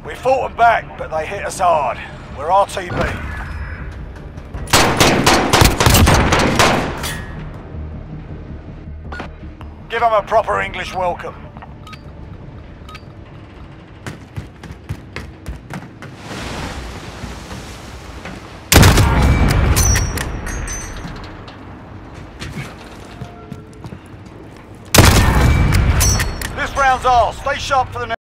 We fought them back, but they hit us hard. We're RTB. Give them a proper English welcome. This round's ours. Stay sharp for the next.